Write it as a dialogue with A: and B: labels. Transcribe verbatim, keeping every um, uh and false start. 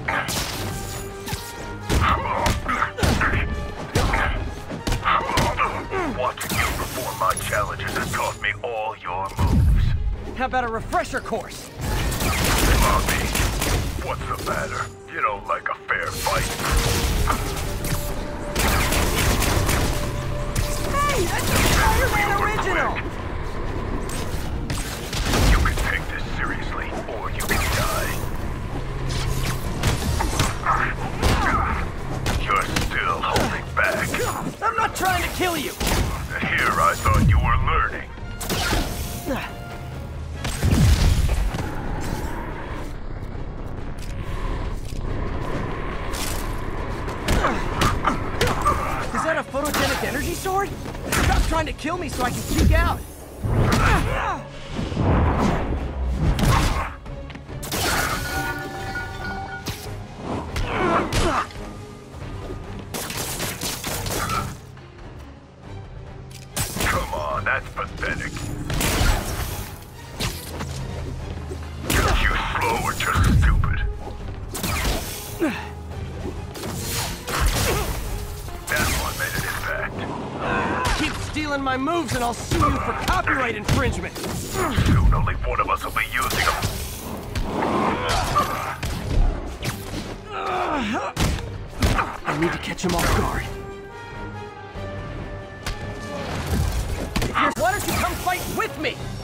A: Watching you perform my challenges has taught me all your moves.
B: How about a refresher course?
A: Bobby, what's the matter? You don't like a fair fight?
B: Hey, that's a Spider-Man original!
A: You can take this seriously, or you can die. You're still holding back.
B: I'm not trying to kill you!
A: Here I thought you were learning.
B: Is that a photogenic energy sword? Stop trying to kill me so I can peek out!
A: Come on, that's pathetic. You slow or just stupid. That one made an impact.
B: Keep stealing my moves and I'll sue you for copyright infringement!
A: Soon only one of us will be using them.
B: I need to catch him off guard. Why don't you come fight with me?